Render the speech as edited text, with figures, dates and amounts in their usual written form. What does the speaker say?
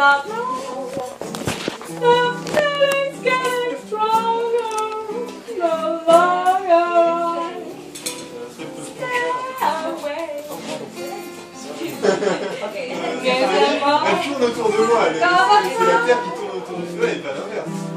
not know. The feelings get stronger the longer I stay away. Elle tourne autour de moi, c'est la Terre qui tourne autour du Soleil, pas l'inverse.